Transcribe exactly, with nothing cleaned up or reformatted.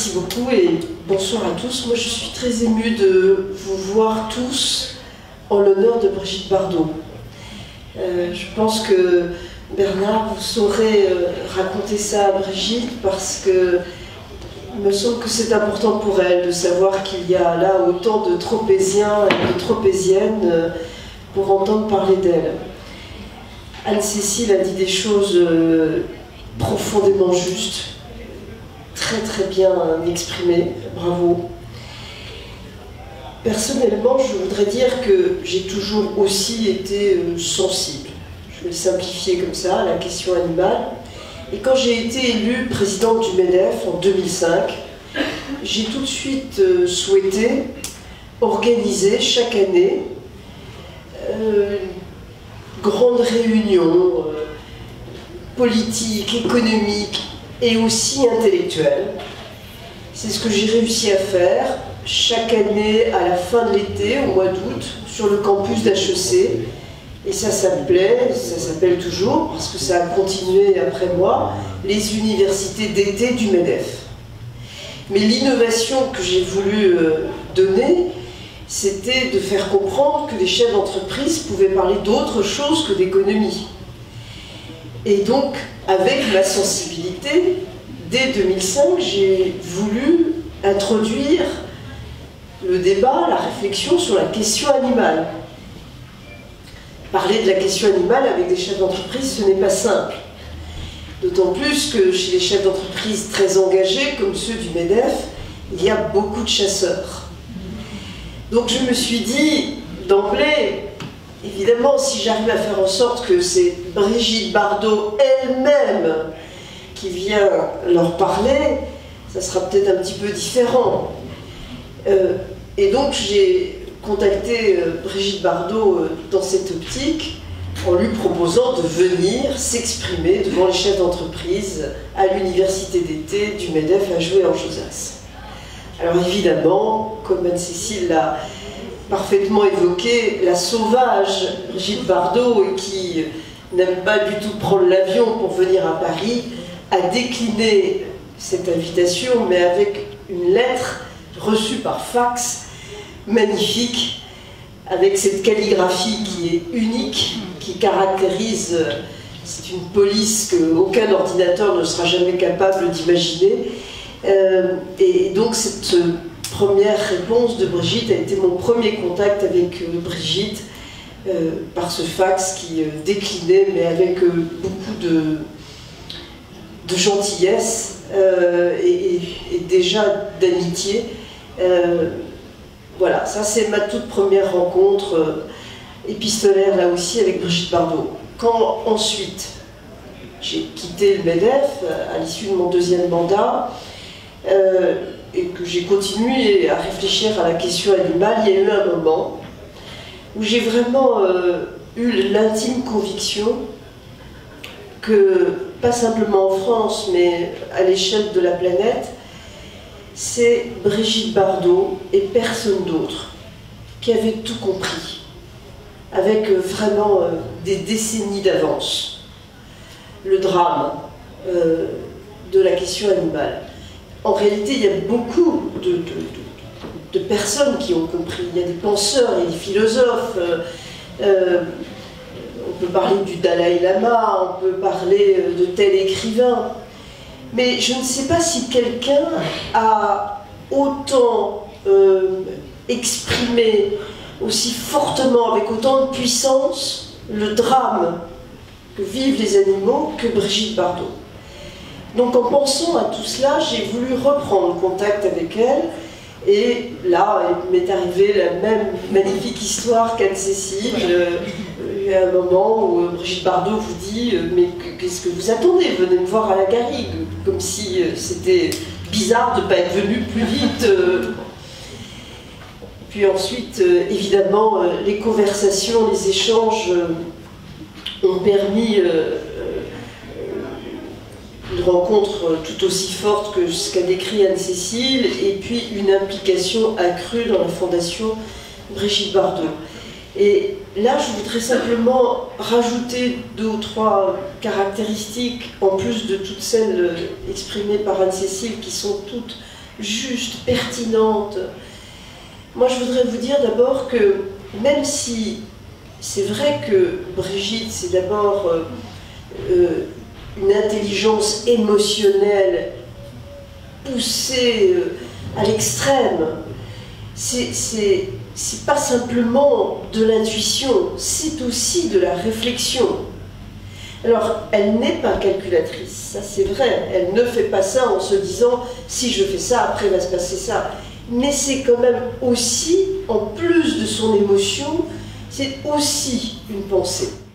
Merci beaucoup et bonsoir à tous. Moi, je suis très émue de vous voir tous en l'honneur de Brigitte Bardot. Euh, je pense que Bernard, vous saurez euh, raconter ça à Brigitte parce que il me semble que c'est important pour elle de savoir qu'il y a là autant de tropéziens et de tropéziennes euh, pour entendre parler d'elle. Anne-Cécile a dit des choses euh, profondément justes, très très bien exprimées, bravo. Personnellement, je voudrais dire que j'ai toujours aussi été euh, sensible, je vais le simplifier comme ça, à la question animale. Et quand j'ai été élue présidente du MEDEF en deux mille cinq, j'ai tout de suite euh, souhaité organiser chaque année euh, une grande réunion euh, politique, économique et aussi intellectuelle. C'est ce que j'ai réussi à faire chaque année à la fin de l'été, au mois d'août, sur le campus d'H E C. Et ça s'appelait, ça s'appelle toujours, parce que ça a continué après moi, les universités d'été du MEDEF. Mais l'innovation que j'ai voulu donner, c'était de faire comprendre que les chefs d'entreprise pouvaient parler d'autre chose que d'économie. Et donc, avec ma sensibilité, dès deux mille cinq, j'ai voulu introduire le débat, la réflexion sur la question animale. Parler de la question animale avec des chefs d'entreprise, ce n'est pas simple. D'autant plus que chez les chefs d'entreprise très engagés, comme ceux du MEDEF, il y a beaucoup de chasseurs. Donc je me suis dit, d'emblée, évidemment, si j'arrive à faire en sorte que c'est Brigitte Bardot elle-même qui vient leur parler, ça sera peut-être un petit peu différent. Euh, et donc j'ai contacté euh, Brigitte Bardot euh, dans cette optique en lui proposant de venir s'exprimer devant les chefs d'entreprise à l'université d'été du MEDEF à Joué-en-Josas. Alors évidemment, comme Anne-Cécile l'a parfaitement évoqué, la sauvage Brigitte Bardot, qui n'aime pas du tout prendre l'avion pour venir à Paris, a décliné cette invitation, mais avec une lettre reçue par fax, magnifique, avec cette calligraphie qui est unique, qui caractérise, c'est une police qu'aucun ordinateur ne sera jamais capable d'imaginer. Euh, et donc cette première réponse de Brigitte a été mon premier contact avec euh, Brigitte, euh, par ce fax qui euh, déclinait, mais avec euh, beaucoup de, de gentillesse euh, et, et, et déjà d'amitié. Euh, Voilà, ça c'est ma toute première rencontre euh, épistolaire là aussi avec Brigitte Bardot. Quand ensuite j'ai quitté le MEDEF euh, à l'issue de mon deuxième mandat euh, et que j'ai continué à réfléchir à la question animale, il y a eu un moment où j'ai vraiment euh, eu l'intime conviction que, pas simplement en France, mais à l'échelle de la planète, c'est Brigitte Bardot et personne d'autre qui avait tout compris, avec vraiment euh, des décennies d'avance, le drame euh, de la question animale. En réalité, il y a beaucoup de, de, de, de personnes qui ont compris. Il y a des penseurs et des philosophes. Euh, euh, on peut parler du Dalai Lama, on peut parler de tel écrivain. Mais je ne sais pas si quelqu'un a autant euh, exprimé, aussi fortement, avec autant de puissance, le drame que vivent les animaux que Brigitte Bardot. Donc en pensant à tout cela, j'ai voulu reprendre contact avec elle. Et là, il m'est arrivé la même magnifique histoire qu'Anne-Cécile. Euh, il y a un moment où Brigitte Bardot vous dit euh, « Mais qu'est-ce que vous attendez? Venez me voir à la Garrigue », comme si euh, c'était bizarre de ne pas être venu plus vite. Euh. Puis ensuite, euh, évidemment, euh, les conversations, les échanges euh, ont permis euh, une rencontre tout aussi forte que ce qu'a décrit Anne-Cécile, et puis une implication accrue dans la fondation Brigitte Bardot. Et là, je voudrais simplement rajouter deux ou trois caractéristiques, en plus de toutes celles exprimées par Anne-Cécile, qui sont toutes juste, pertinente. Moi, je voudrais vous dire d'abord que même si c'est vrai que Brigitte, c'est d'abord euh, euh, une intelligence émotionnelle poussée euh, à l'extrême, c'est pas simplement de l'intuition, c'est aussi de la réflexion. Alors, elle n'est pas calculatrice, ça c'est vrai, elle ne fait pas ça en se disant « si je fais ça, après va se passer ça ». Mais c'est quand même aussi, en plus de son émotion, c'est aussi une pensée.